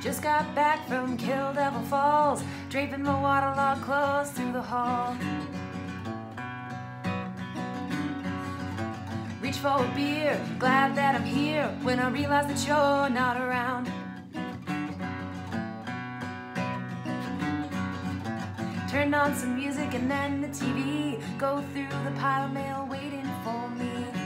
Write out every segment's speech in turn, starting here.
Just got back from Kill Devil Falls, draping my waterlogged clothes through the hall. Reach for a beer, glad that I'm here, when I realize that you're not around. Turn on some music and then the TV, go through the pile of mail waiting for me.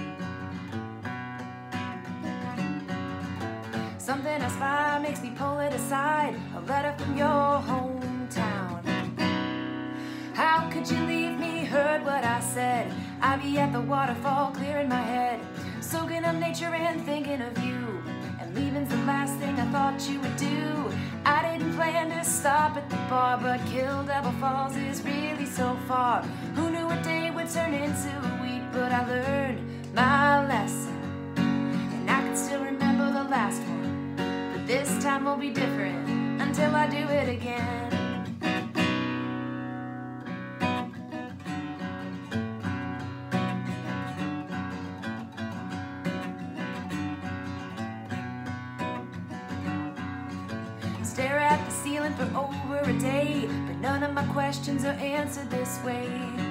Something I spy makes me pull it aside, a letter from your hometown. How could you leave me? Heard what I said. I be at the waterfall clearing my head, soaking up nature and thinking of you. And leaving's the last thing I thought you would do. I didn't plan to stop at the bar, but Kill Devil Falls is really so far. Who knew a day would turn into a week? But I learned my lesson, and I can still remember the last one. But this time will be different until I do it again. Stare at the ceiling for over a day, but none of my questions are answered this way.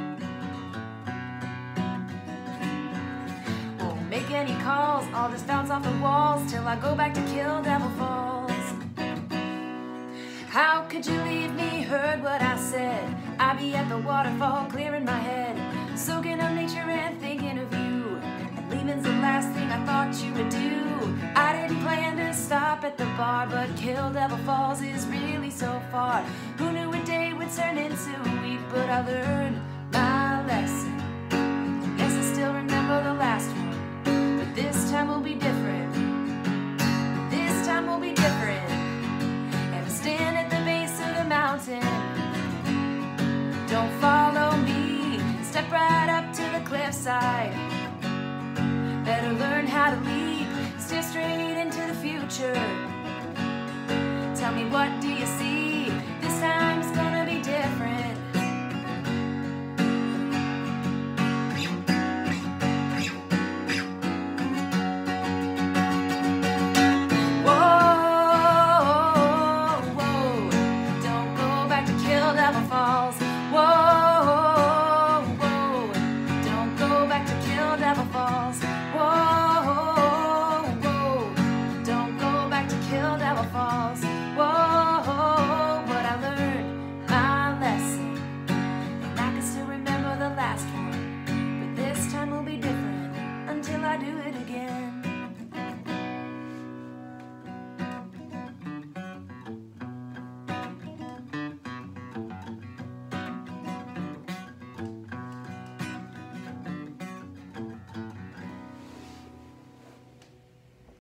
Won't make any calls, I'll just bounce off the walls till I go back to Kill Devil Falls. How could you leave me? Heard what I said. I be at the waterfall clearing my head, soaking up nature and thinking of you. And leaving's the last thing I thought you would do. I didn't plan to stop at the bar, but Kill Devil Falls is really so far. Who knew a day would turn into a week? But I learned my lesson. Yes, I still remember the last one, but this time will be different. This time will be different. And I stand at the base of the mountain. Don't follow me, step right up to the cliffside. Better learn how to leap, steer straight into the future. Tell me, what do you see? This time's gonna be different. Whoa, whoa, don't go back to Kill Devil Falls. Whoa, whoa, don't go back to Kill Devil Falls. Whoa, whoa, don't go back to Kill Devil Falls. Whoa, but I learned my lesson, and I can still remember the last one. But this time will be different until I do it again.